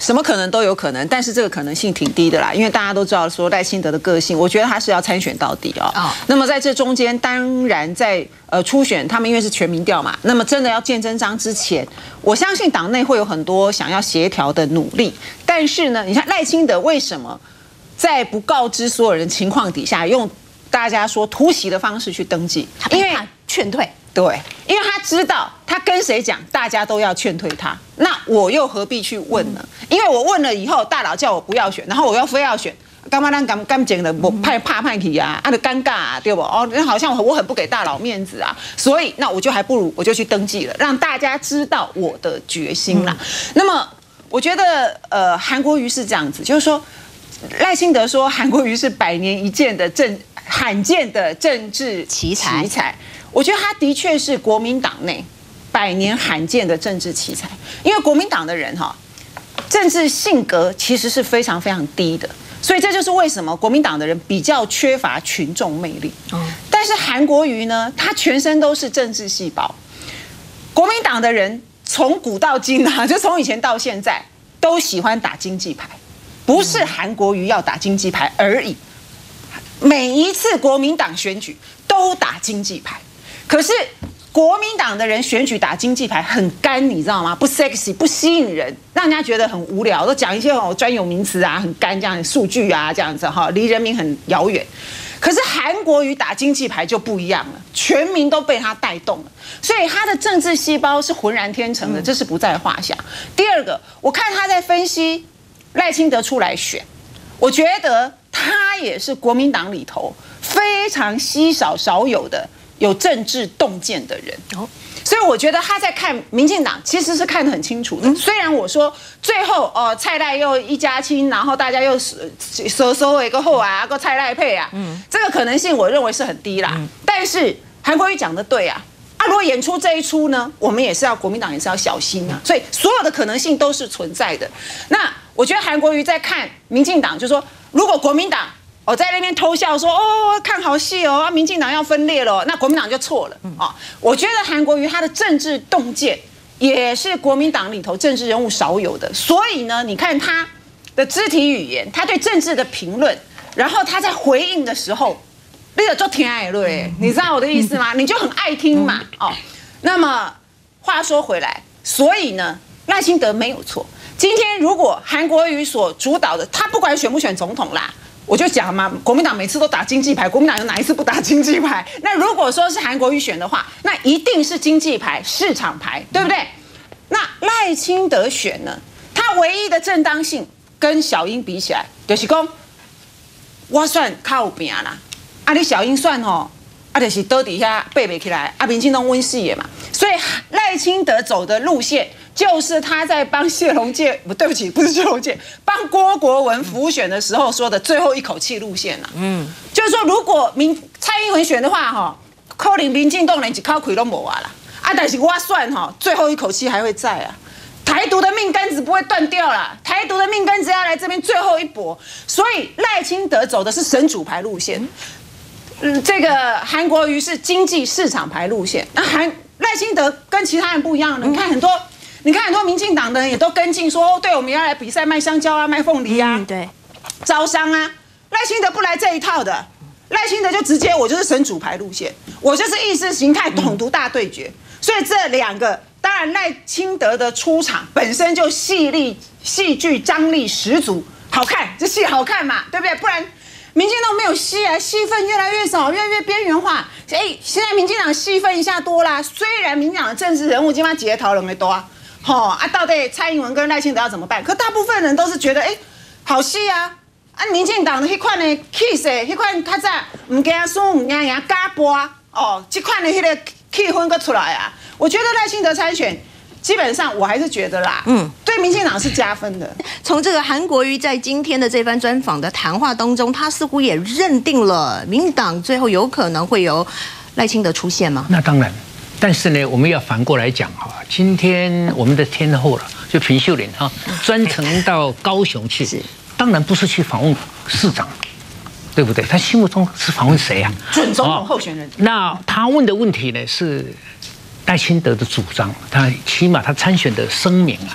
什么可能都有可能，但是这个可能性挺低的啦，因为大家都知道说赖清德的个性，我觉得他是要参选到底哦。那么在这中间，当然在初选，他们因为是全民调嘛，那么真的要见真章之前，我相信党内会有很多想要协调的努力。但是呢，你看赖清德为什么在不告知所有人情况底下，用大家说突袭的方式去登记？ 因为劝退。 对，因为他知道他跟谁讲，大家都要劝退他，那我又何必去问呢？因为我问了以后，大佬叫我不要选，然后我又非要选，干嘛让敢讲的我怕去啊，就尴尬啊，对不？哦，好像我很不给大佬面子啊，所以那我就还不如我就去登记了，让大家知道我的决心啦。那么我觉得韩国瑜是这样子，就是说赖清德说韩国瑜是100年一见的罕见的政治奇才。我觉得他的确是国民党内100年罕见的政治奇才，因为国民党的人政治性格其实是非常非常低的，所以这就是为什么国民党的人比较缺乏群众魅力。但是韩国瑜呢，他全身都是政治细胞。国民党的人从古到今啊，就从以前到现在都喜欢打经济牌，不是韩国瑜要打经济牌而已。每一次国民党选举都打经济牌。可是国民党的人选举打经济牌很干，你知道吗？不 sexy， 不吸引人，让人家觉得很无聊，都讲一些专有名词啊，很干这样数据啊，这样子离人民很遥远。可是韩国瑜打经济牌就不一样了，全民都被他带动了，所以他的政治细胞是浑然天成的，这是不在话下。第二个，我看他在分析赖清德出来选，我觉得他也是国民党里头非常少有的有政治洞见的人，所以我觉得他在看民进党其实是看得很清楚的。虽然我说最后蔡赖又一家亲，然后大家又收一个后啊，个蔡赖配啊，这个可能性我认为是很低啦。但是韩国瑜讲的对啊，如果演出这一出呢，我们也是要国民党也是要小心啊。所以所有的可能性都是存在的。那我觉得韩国瑜在看民进党，就说如果国民党我在那边偷笑说看好戏哦，民进党要分裂了，那国民党就错了我觉得韩国瑜他的政治洞见也是国民党里头政治人物少有的，所以呢，你看他的肢体语言，他对政治的评论，然后他在回应的时候，那个就挺爱对，你知道我的意思吗？你就很爱听嘛那么话说回来，所以呢，赖清德没有错。今天如果韩国瑜所主导的，他不管选不选总统啦。我就讲嘛，国民党每次都打经济牌，国民党有哪一次不打经济牌？那如果说是韩国瑜选的话，那一定是经济牌、市场牌，对不对？那赖清德选呢？他唯一的正当性跟小英比起来，就是说，我算靠有拼啦，你小英算就是倒底下背不起来，民进党温系也嘛，所以赖清德走的路线就是他在帮谢龙介，对不起，不是谢龙介，帮郭国文辅选的时候说的最后一口气路线啦。就是说如果蔡英文选的话可能民进党连一口气都没啦，但是我算最后一口气还会在啊。台独的命根子不会断掉啦，台独的命根子要来这边最后一搏，所以赖清德走的是神主牌路线。这个韩国瑜是经济市场牌路线，那赖清德跟其他人不一样了。你看很多民进党的人也都跟进说，对，我们要来比赛卖香蕉啊，卖凤梨啊， 对， 招商啊。赖清德不来这一套的，赖清德就直接我就是神主牌路线，我就是意识形态统独大对决。所以这两个，当然赖清德的出场本身就戏剧张力十足，好看，这戏好看嘛，对不对？不然。民进党没有戏啊，戏份越来越少，越来越边缘化。现在民进党戏份一下多啦，虽然民进党的政治人物今晚结讨论的多到底蔡英文跟赖清德要怎么办？可大部分人都是觉得，好戏啊！民进党的那款的气势，那款较早唔惊输唔惊赢假播这款的那个气氛个出来啊！我觉得赖清德参选。基本上我还是觉得啦，对民进党是加分的。 从这个韩国瑜在今天的这番专访的谈话当中，他似乎也认定了民进党最后有可能会由赖清德出现吗？ 那当然，但是呢，我们要反过来讲今天我们的天后了，就平秀莲专程到高雄去，当然不是去访问市长，对不对？他心目中是访问谁啊？ 准总统候选人。 那他问的问题呢是。赖清德的主张，他起码他参选的声明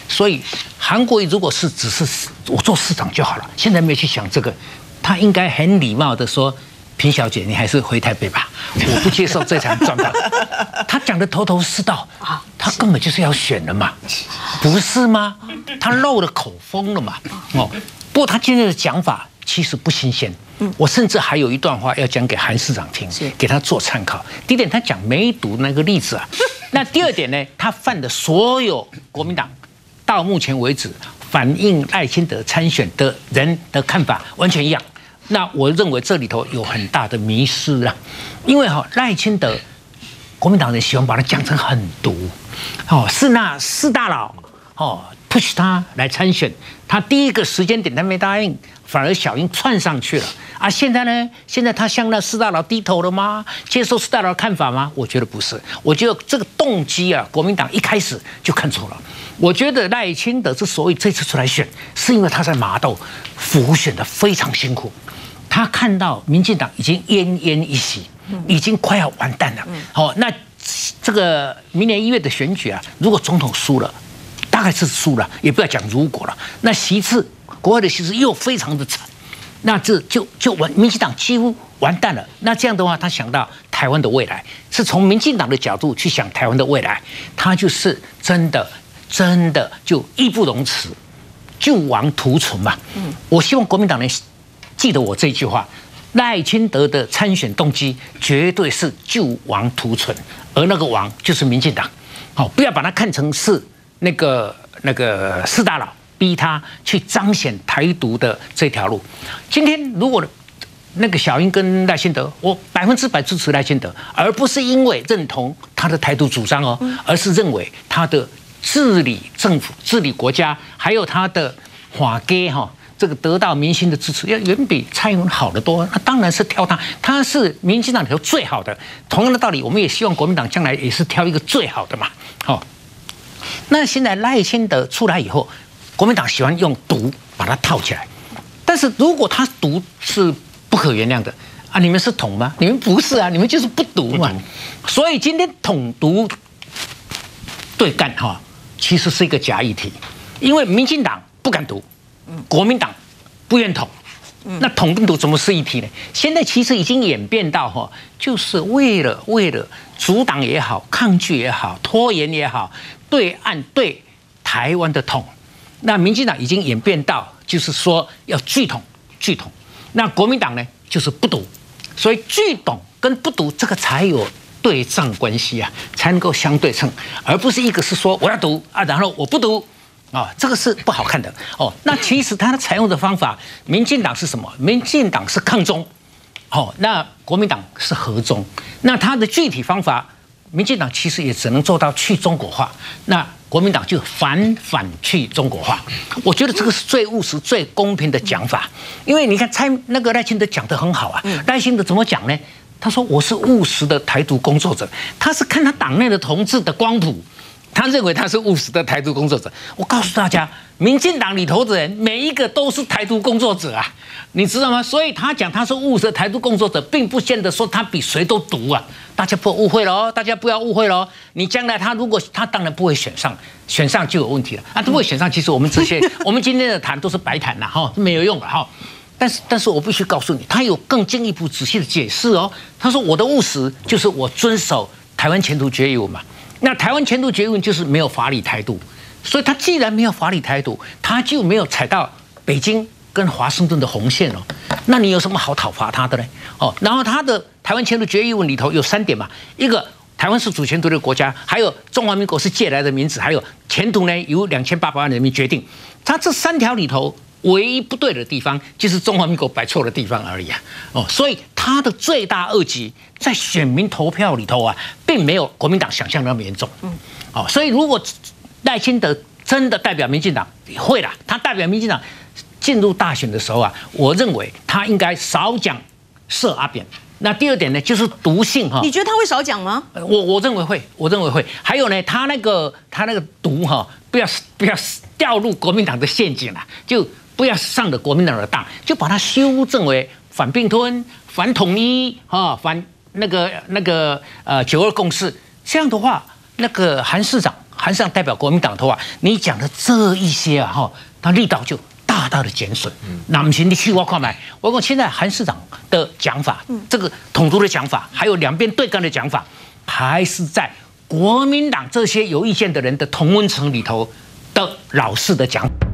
所以韩国瑜如果是只是我做市长就好了，现在没有去想这个，他应该很礼貌的说。平小姐，你还是回台北吧，我不接受这场专访。他讲的头头是道啊，他根本就是要选了嘛，不是吗？他漏了口风了嘛。哦，不过他今天的讲法其实不新鲜。我甚至还有一段话要讲给韩市长听，给他做参考。第一点，他讲梅毒那个例子啊。那第二点呢，他犯的所有国民党到目前为止反映赖清德参选的人的看法完全一样。那我认为这里头有很大的迷失啊，因为赖清德，国民党人喜欢把他讲成很毒，是那4大佬push 他来参选，他第一个时间点他没答应，反而小英窜上去了啊！现在呢？现在他向那4大佬低头了吗？接受4大佬的看法吗？我觉得不是，我觉得这个动机啊，国民党一开始就看错了。我觉得赖清德之所以这次出来选，是因为他在麻豆辅选的非常辛苦。他看到民进党已经奄奄一息，已经快要完蛋了。那这个明年1月的选举啊，如果总统输了，大概是输了，也不要讲如果了。那席次，国会的席次又非常的惨，那这就民进党几乎完蛋了。那这样的话，他想到台湾的未来，是从民进党的角度去想台湾的未来，他就是真的就义不容辞，救亡图存嘛。我希望国民党人记得我这句话，赖清德的参选动机绝对是救亡图存，而那个亡就是民进党。不要把它看成是那个4大佬逼他去彰显台独的这条路。今天如果那个小英跟赖清德，我100%支持赖清德，而不是因为认同他的台独主张而是认为他的治理政府、治理国家，还有他的法规这个得到民心的支持，要远比蔡英文好得多。那当然是挑他，他是民进党里头最好的。同样的道理，我们也希望国民党将来也是挑一个最好的嘛。那现在赖清德出来以后，国民党喜欢用毒把它套起来，但是如果他毒是不可原谅的啊，你们是统吗？你们不是啊，你们就是不毒嘛。所以今天统独对干其实是一个假议题，因为民进党不敢毒。国民党不愿统，那统跟独怎么是一体呢？现在其实已经演变到就是为了阻挡也好、抗拒也好、拖延也好，对岸对台湾的统，那民进党已经演变到就是说要拒统。那国民党呢就是不独，所以拒统跟不独这个才有对仗关系啊，才能够相对称，而不是一个是说我要独啊，然后我不独。这个是不好看的那其实他采用的方法，民进党是什么？民进党是抗中，那国民党是和中。那他的具体方法，民进党其实也只能做到去中国化，那国民党就反去中国化。我觉得这个是最务实、最公平的讲法。因为你看那个赖清德讲得很好啊，赖清德怎么讲呢？他说我是务实的台独工作者，他是看他党内的同志的光谱。他认为他是务实的台独工作者。我告诉大家，民进党里头的人每一个都是台独工作者啊，你知道吗？所以他讲他是务实的台独工作者，并不见得说他比谁都独啊。大家不要误会了大家不要误会了你将来他如果他当然不会选上就有问题了啊，不会选上，其实我们这些我们今天的谈都是白谈啦没有用的但是我必须告诉你，他有更进一步仔细的解释他说我的务实就是我遵守台湾前途决议文嘛。那台湾前途决议文就是没有法理台独，所以他既然没有法理台独，他就没有踩到北京跟华盛顿的红线那你有什么好讨伐他的呢？然后他的台湾前途决议文里头有3点嘛，一个台湾是主权独立的国家，还有中华民国是借来的名字，还有前途呢由2800万人民决定。他这3条里头，唯一不对的地方就是中华民国摆错的地方而已所以他的罪大恶极，在选民投票里头并没有国民党想象的那么严重所以如果赖清德真的代表民进党，会啦，他代表民进党进入大选的时候我认为他应该少讲射阿扁。那第二点呢，就是毒性你觉得他会少讲吗？ 我认为会，还有呢，他那个毒不要掉入国民党的陷阱了，就不要上了国民党的当，就把它修正为反并吞、反统一反那个92共识。这样的话，那个韩韩市长代表国民党的话，你讲的这一些啊哈，他力道就大大的减损。那不行，你去我看买，我讲现在韩市长的讲法，这个统独的讲法，还有两边对干的讲法，还是在国民党这些有意见的人的同温层里头的老式的讲法。